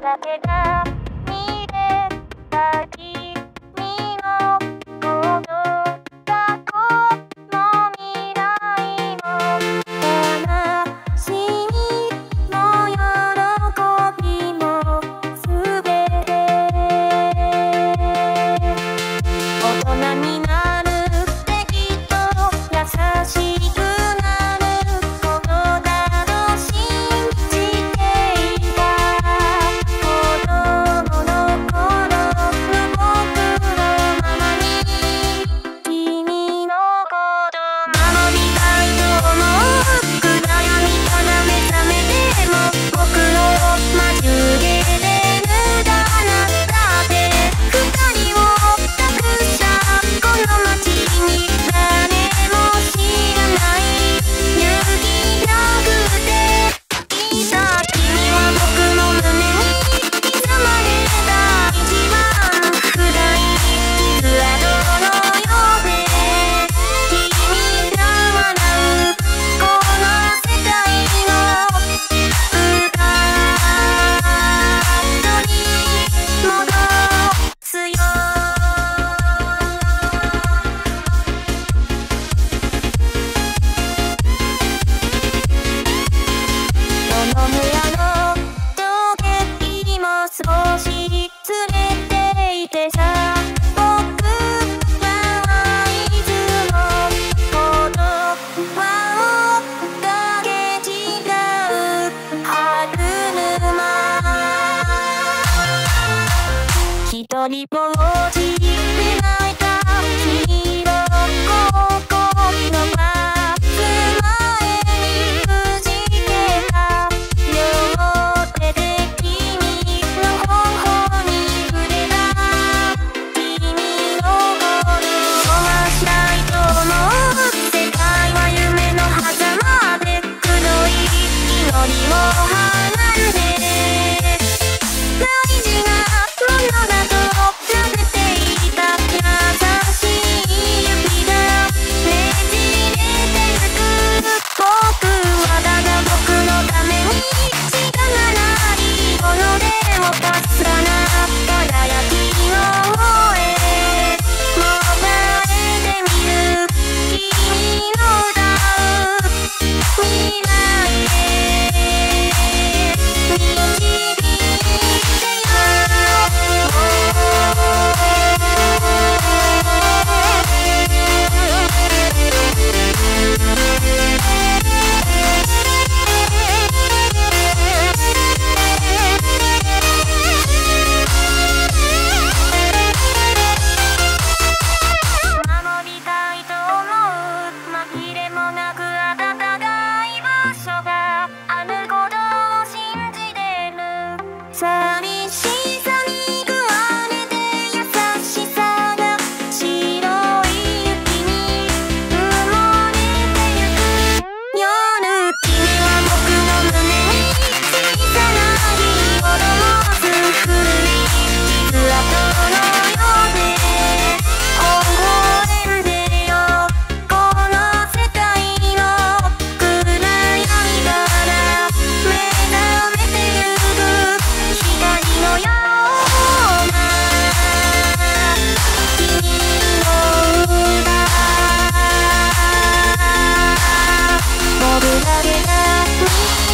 だけが見れた君のこと過去も未来も悲しみも喜びもすべて大人になるってきっと優しくなることだと信じていた子供の頃の僕のままに君のこと守りたいと思う暗闇から目覚めても僕の真冬で無駄なだって二人を託したこの街に誰も知らない勇気なくていざ君は僕の胸に刻まれた一番深い傷跡のようで君が笑うこの世界の歌取り戻すよこの部屋の上下にも少しずれていてさ僕はいつも言葉をかけ違う歯車一人ぼっちで泣いた君を高校のバス前にくじけた両手で君の頬に触れた君の声を回したいと思う世界は夢の狭間で黒い祈りを離れて大事なものだと撫でていた優しい指がねじれてゆく僕はただ僕のためにしかがないものでもかすかな輝きの方へもがえてみる君の歌う未来へ導いてよ守りたいと思う紛れもなく温かい場所があることを信じてる寂しさに食われて優しさが白い雪に埋もれてゆく夜君は僕の胸に小さな火を灯す古い傷跡のようで微笑んでよこの世界の暗闇から目覚めてゆく光のような君の歌僕だけが見